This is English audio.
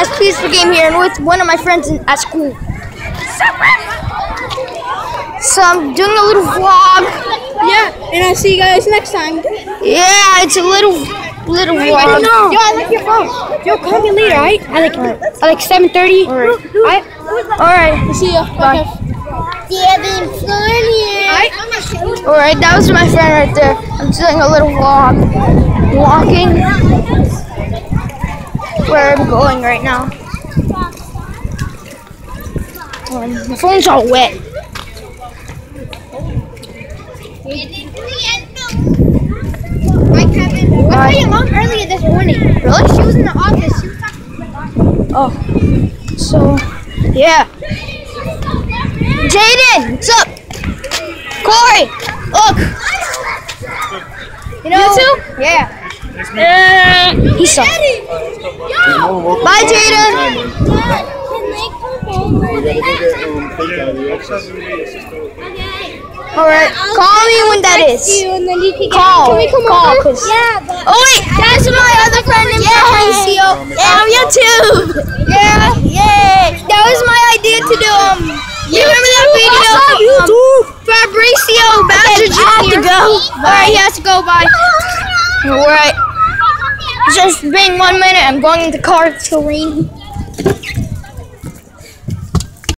guys, please forgive me here and with one of my friends at school. So I'm doing a little vlog. Yeah, and I'll see you guys next time. Yeah, it's a little vlog. Yo, I like your phone. Yo, call me later, alright? At like 7:30. Alright. See ya. Bye. Alright, that was my friend right there. I'm doing a little vlog. Walking where I'm going right now. My phone's all wet. I saw your mom earlier this morning. Really? She was in the office. She was talking to my dog. Oh. So, yeah. Jaden, what's up? Corey, look. You too? Yeah. He sucks. Bye, Jaden. Alright, call me when that is. Call. Oh wait, that's my other friend named Fabricio. Yeah, on YouTube. Yeah. That was my idea to do. You remember that video? Fabricio Badger Jr. I have to go. Alright, he has to go. Bye. Alright. Just being 1 minute. I'm going in the car. It's so rainy.